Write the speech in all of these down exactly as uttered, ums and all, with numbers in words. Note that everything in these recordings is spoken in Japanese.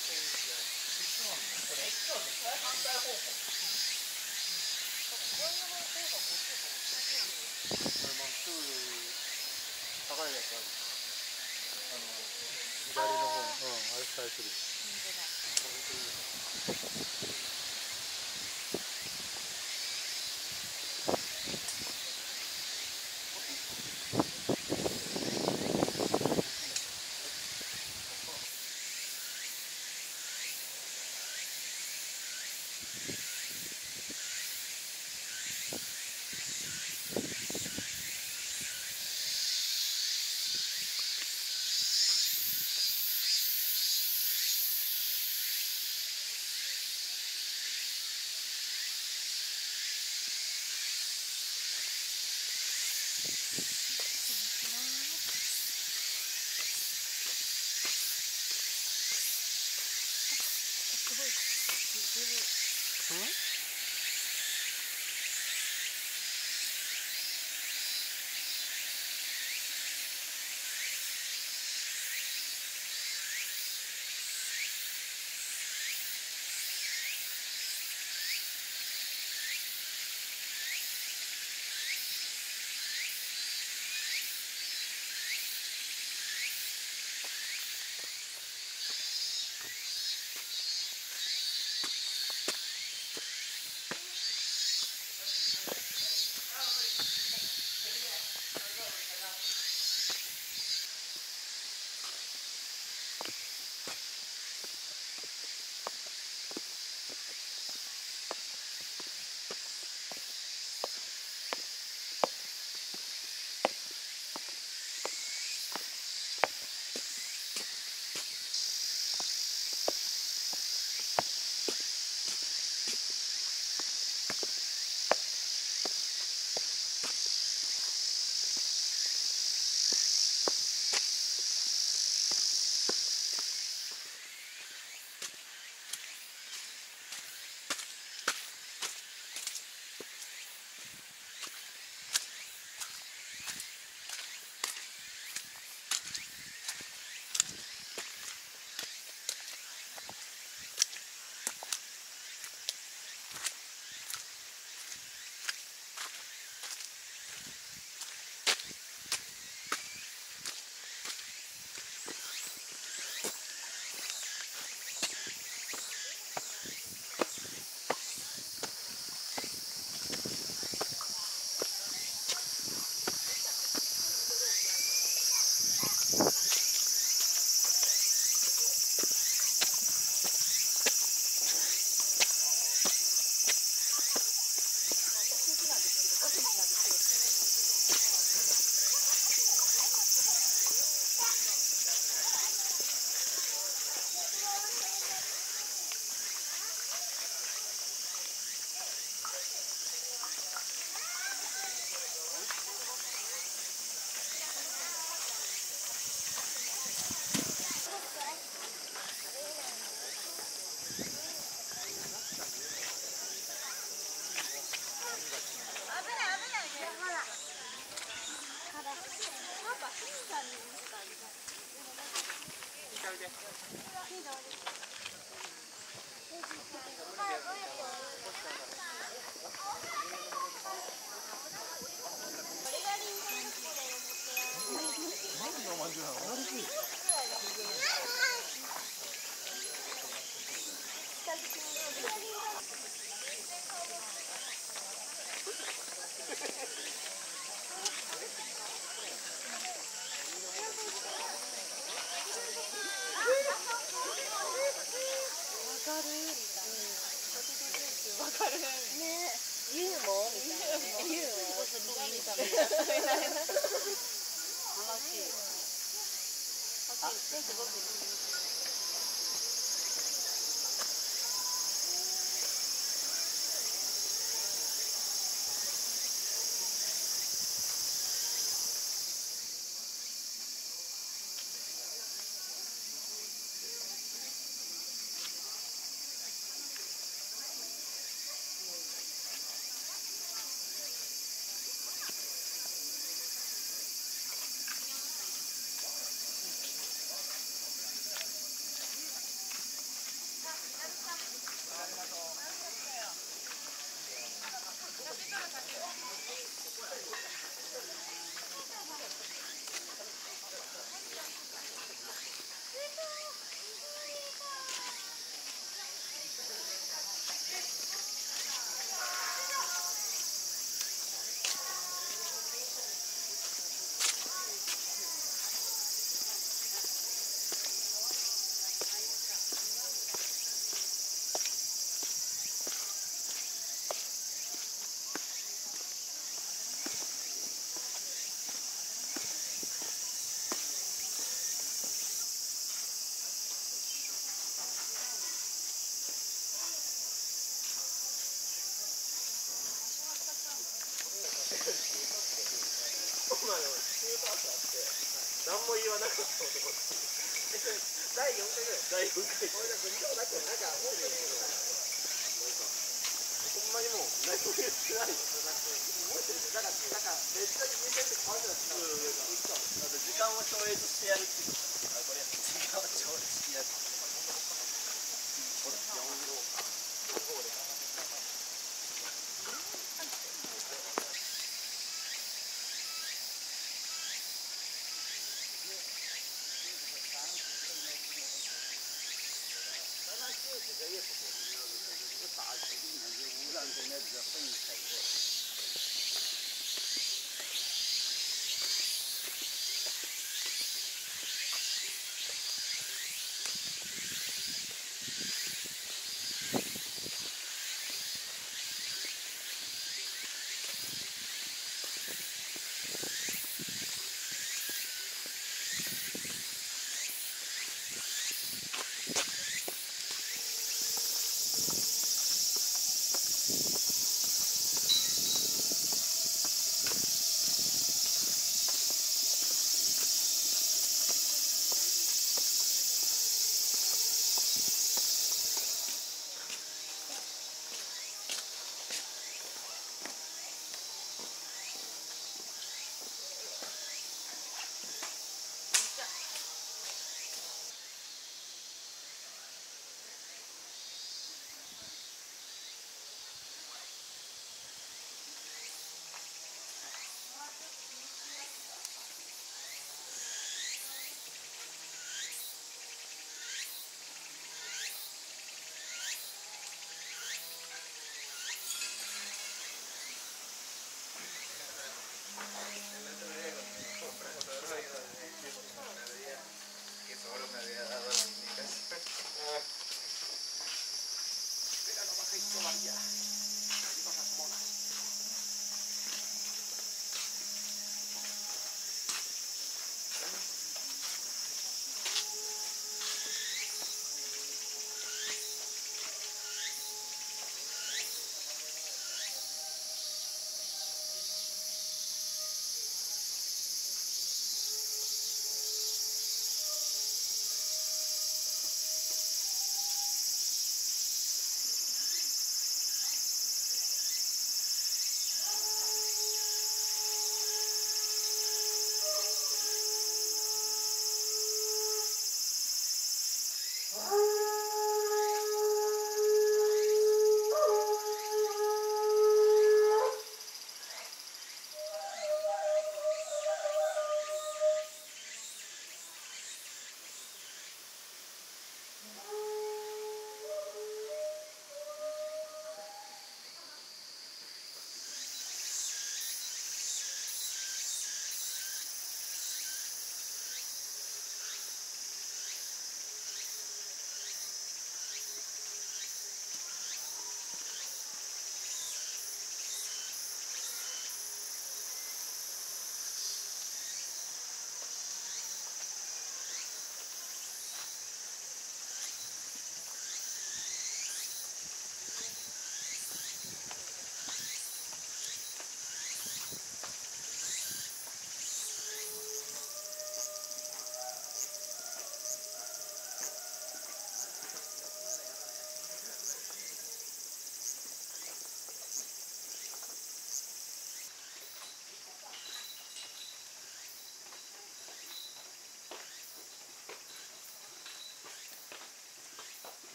高いやつある。あの左の方、うん、あれスカイツリー。 何も言わなかった男っていうだいよんかいぐらいだいよんかい俺だって見たことなくてなんか思ってるけどなんかほんまにもう何も言ってないの覚えてるなんかなんかめっちゃ言えてって変わってたしうんうん時間を超越してやるっていうあこれ時間を超越してやるこれよん号かよん号で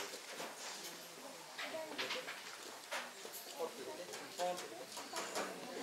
ポンって入れて。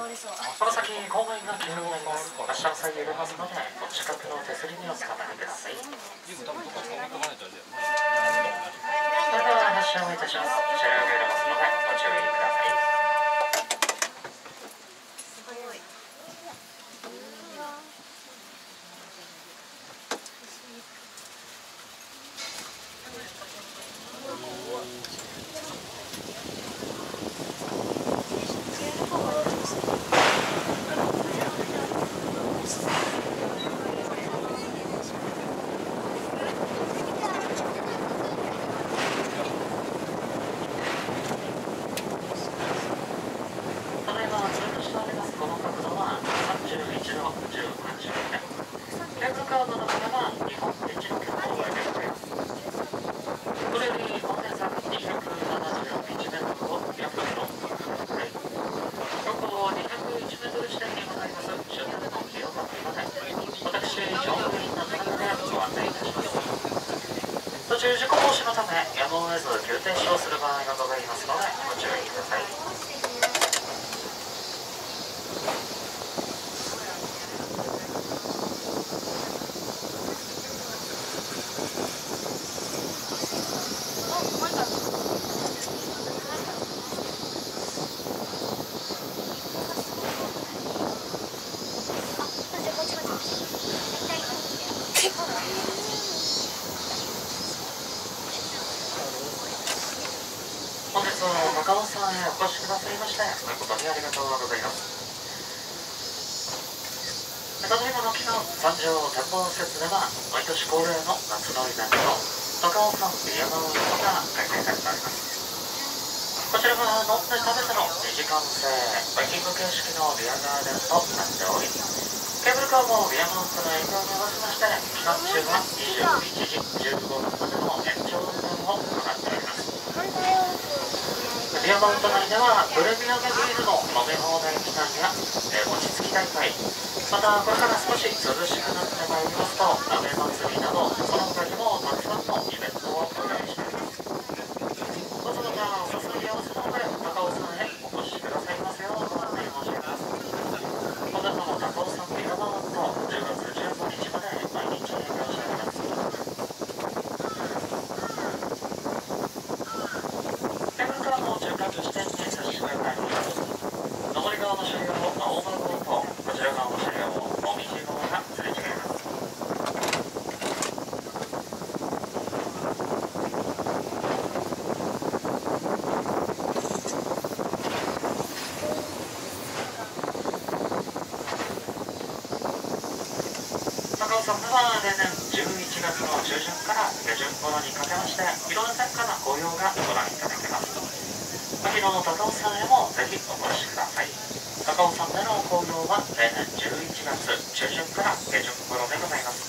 この先公務員が急になります。発車の際揺れますので、お近くの手すりにおつかまりください。それでは発車をいたします。車両が揺れますのでご注意ください。途中事故防止のためやむを得ず急停止をする場合がございますのでご注意ください。本日は高尾山へお越しくださいまして誠にありがとうございます。ただいまの木の山上展望施設では毎年恒例の夏のイベント高尾山ビアマウントが開催されております。こちらは飲んで食べてのにじかん制バイキング形式のビアガーデンとなっており、ケーブルカーもビアマウントの営業に合わせまして期間中はにじゅういちじじゅうごふんまでの延長運転を行っております。ビアマウント内ではプレミアムビールの飲み放題期間や餅つき大会、またこれから少し涼しくなってまいりますと雨祭りなどその他にもたくさんのイベントをご用意しております。どうぞまたお誘い合わせの上高尾山へお越しくださいますようご案内申し上げます。本日も高尾山ビアマウントじゅうがつじゅうごにちまで毎日営業しております。地点に差し掛かります。上り側の車両を青葉号とこちら側の車両を紅葉号がすれ違います。高尾山では例年じゅういちがつの中旬から下旬頃にかけまして色鮮やかな紅葉がご覧いただけます。秋の高尾山へもぜひお越しください。高尾山での紅葉は例年じゅういちがつ中旬から下旬頃でございます。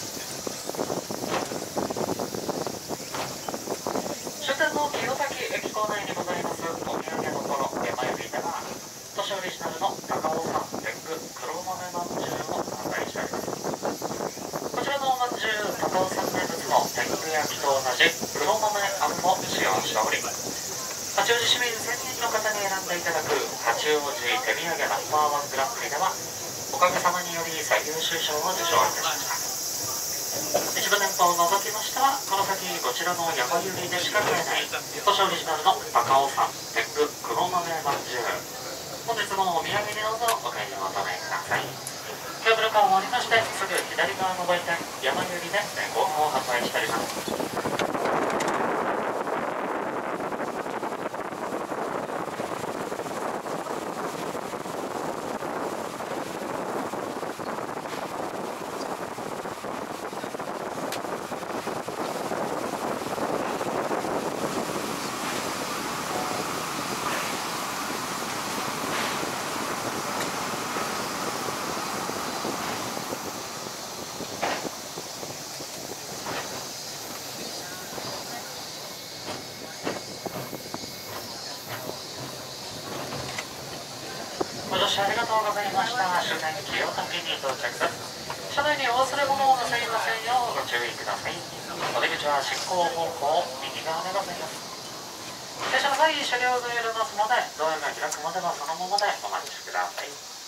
終点の清滝駅構内にございますお土産の頃山指では都市オリジナルの高尾山天狗黒豆まんじゅうを販売しております。こちらのまんじゅう高尾山名物の天狗焼きと同じ黒豆あんも使用しており、八王子市民せんにんの方に選んでいただく八王子手土産ナンバーワングランプリではおかげさまにより最優秀賞を受賞いたしました。一部店舗を除きましてはこの先こちらの山百合でしか買えない都市オリジナルの高尾山天狗黒豆まんじゅう、本日もお土産にどうぞお買い求めください。ケーブルカーもありましてすぐ左側の売店山百合で好評販売しております。ご乗車ありがとうございました。終点清滝に到着です。車内にお忘れ物をなさいませんようご注意ください。お出口は進行方向右側でございます。停車の際車両が揺れますのでドアが開くまではそのままでお待ちください。